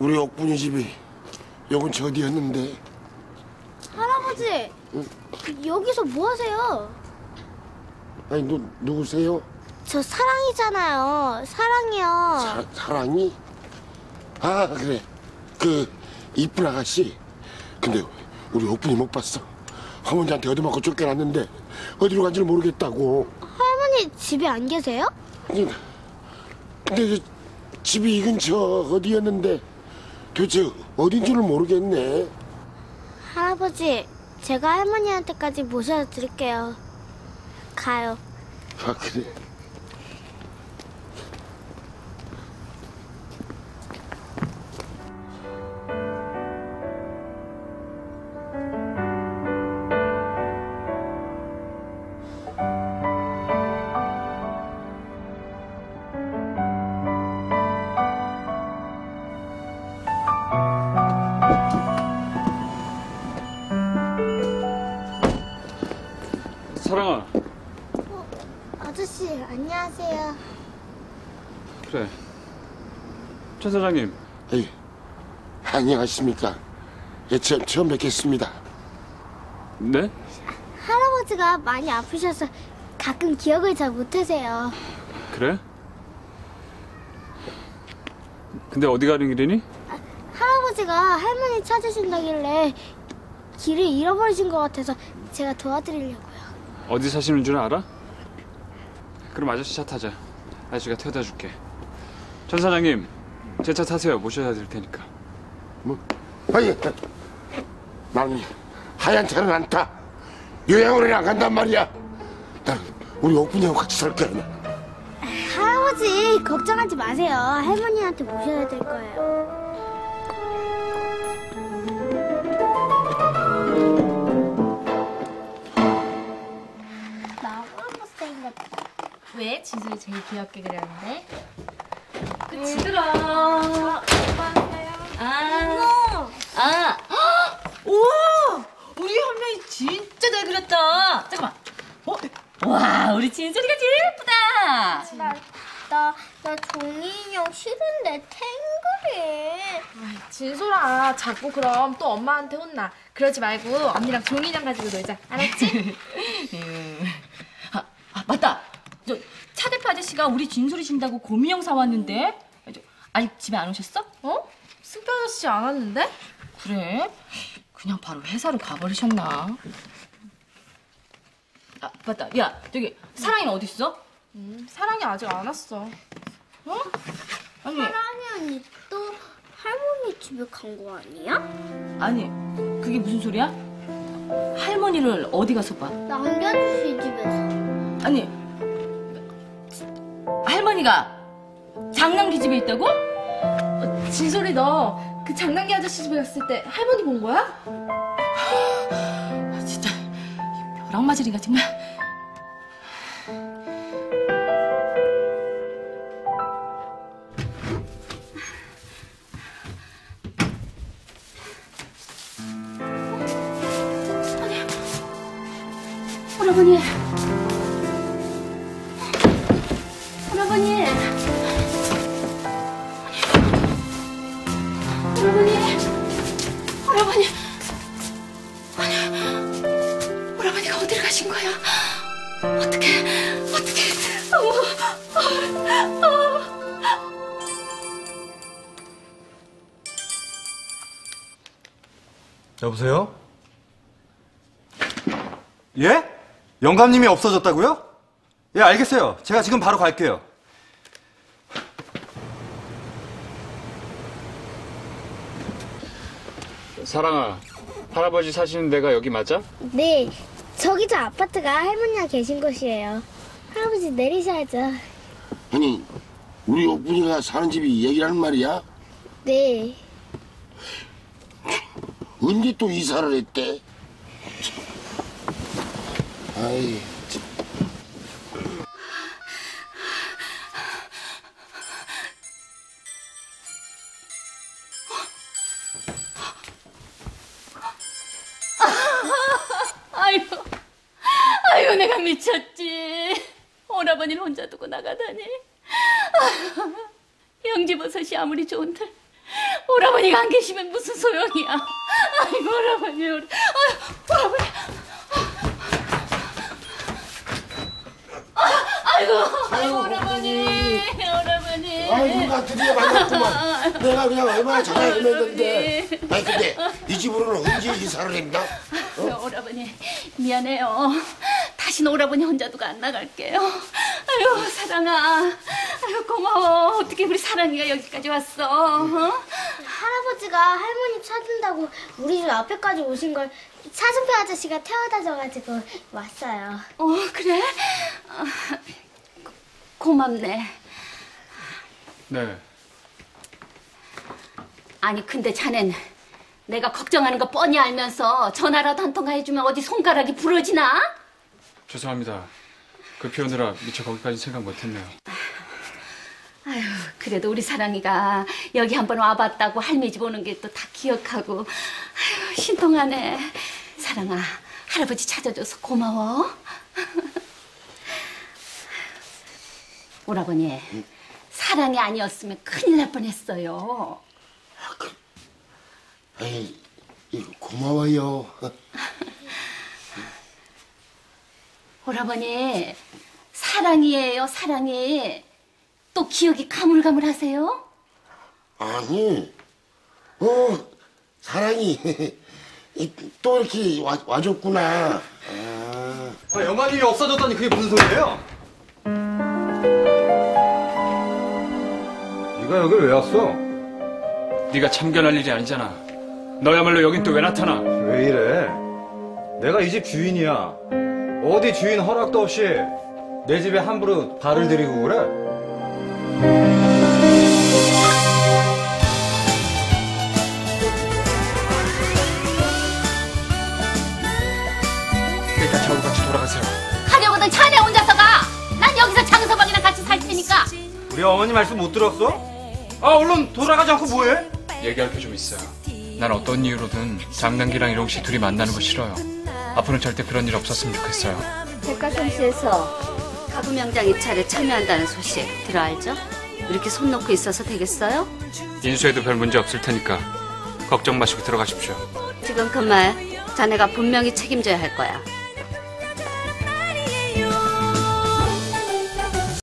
우리 옥분이 집이 요 근처 어디였는데? 할아버지, 응? 여기서 뭐 하세요? 아니, 누구세요? 저 사랑이잖아요. 사랑이요. 사랑이? 아, 그래. 그 이쁜 아가씨. 근데 우리 옥분이 못 봤어. 할머니한테 얻어맞고 쫓겨났는데 어디로 간지를 모르겠다고. 할머니 집에 안 계세요? 근데 집이 이 근처 어디였는데 도대체 어딘 줄을 모르겠네. 할아버지, 제가 할머니한테까지 모셔다 드릴게요. 가요. 아, 그래. 사랑아. 아저씨, 안녕하세요. 그래. 최 사장님. 에이, 안녕하십니까. 예, 처음 뵙겠습니다. 네? 할아버지가 많이 아프셔서 가끔 기억을 잘 못하세요. 그래? 근데 어디 가는 길이니? 할아버지가 할머니 찾으신다길래 길을 잃어버리신 것 같아서 제가 도와드리려고요. 어디 사시는 줄 알아? 그럼 아저씨 차 타자. 아저씨가 태워다 줄게. 전 사장님, 제 차 타세요. 모셔다 드릴 테니까. 뭐? 아니, 나는 하얀 차는 안 타. 요양원에 안 간단 말이야. 나는 우리 옥분이하고 같이 살 거야. 할아버지, 걱정하지 마세요. 할머니한테 모셔야 될 거예요. 나 홀버스인 것 같아. 왜? 진솔이 제일 귀엽게 그렸는데? 그치더라. 아, 우와! 우리 현명이 진짜 잘 그렸다. 잠깐만. 와, 우리 진솔이가 제일 예쁘다. 나 종이 인형 싫은데 탱글이. 진솔아, 자꾸 그럼 또 엄마한테 혼나. 그러지 말고 언니랑 종이 인형 가지고 놀자. 알았지? 맞다. 차 대표 아저씨가 우리 진솔이 준다고 곰인형 사왔는데 아직 집에 안 오셨어? 승표 아저씨 안 왔는데? 그래? 그냥 바로 회사로 가버리셨나? 아, 맞다. 야, 저기 사랑이는 어디 있어? 사랑이 아직 안 왔어. 아니, 사랑이 언니 또 할머니 집에 간 거 아니야? 아니, 그게 무슨 소리야? 할머니를 어디 가서 봐? 남겨주시 집에서. 아니, 할머니가 장난기 집에 있다고? 진솔이 너 그 장난기 아저씨 집에 갔을 때 할머니 본 거야? 진짜 벼락 맞으리가 정말. 할아버니. 할아버니. 할아버니. 할아버니. 아니, 할아버니가 어디를 가신 거야? 어떡해. 여보세요? 예? 영감님이 없어졌다고요? 예, 알겠어요. 제가 지금 바로 갈게요. 사랑아, 할아버지 사시는 데가 여기 맞아? 네, 저기 저 아파트가 할머니가 계신 곳이에요. 할아버지 내리셔야죠. 아니, 우리 옥분이가 사는 집이 여기라는 말이야? 네. 언제 또 이사를 했대? 아이, 참. 아이고 내가 미쳤지. 오라버니를 혼자 두고 나가다니. 영지버섯이 아무리 좋은들 오라버니가 안 계시면 무슨 소용이야. 아이고 오라버니, 아이고 오라버니. 아이고 오라버니, 오라버니. 아이고, 드디어 만났구만. 내가 그냥 얼마나 잘 헤맸는데. 아니, 근데 이 집으로는 언제 이사를 했나? 오라버니 미안해요. 다시는 오라버니 혼자 두고 안 나갈게요. 아유 사랑아, 아유 고마워. 어떻게 우리 사랑이가 여기까지 왔어? 어? 할아버지가 할머니 찾는다고 우리 집 앞에까지 오신 걸 차준표 아저씨가 태워다 줘가지고 왔어요. 그래? 고맙네. 네. 아니 근데 자넨 내가 걱정하는 거 뻔히 알면서 전화라도 한 통 해주면 어디 손가락이 부러지나? 죄송합니다. 급히 오느라 미처 거기까지 생각 못했네요. 아유, 그래도 우리 사랑이가 여기 한번 와봤다고 할매 집 오는 게 또 다 기억하고. 아유, 신통하네. 사랑아, 할아버지 찾아줘서 고마워. 오라버니, 사랑이 아니었으면 큰일 날 뻔했어요. 에이, 이거 고마워요. 오라버니, 사랑이에요, 사랑이. 또 기억이 가물가물하세요? 아니, 사랑이 또 이렇게 와줬구나. 영감님이 없어졌다니 그게 무슨 소리예요? 네가 여길 왜 왔어? 네가 참견할 일이 아니잖아. 너야말로 여긴 또 왜 나타나? 왜 이래? 내가 이 집 주인이야. 어디 주인 허락도 없이 내 집에 함부로 발을 들이고 그래? 일단 저하고 같이 돌아가세요. 가려거든 차안에 혼자서 가. 난 여기서 장서방이랑 같이 살 테니까. 우리 어머니 말씀 못 들었어? 아, 얼른 돌아가지 않고 뭐해? 얘기할 게 좀 있어요. 난 어떤 이유로든 장남기랑 일홍 씨 둘이 만나는 거 싫어요. 앞으로는 절대 그런 일 없었으면 좋겠어요. 백화점시에서 가구명장 입찰에 참여한다는 소식 들어 알죠? 이렇게 손 놓고 있어서 되겠어요? 인수해도 별 문제 없을 테니까 걱정 마시고 들어가십시오. 지금 그 말 자네가 분명히 책임져야 할 거야.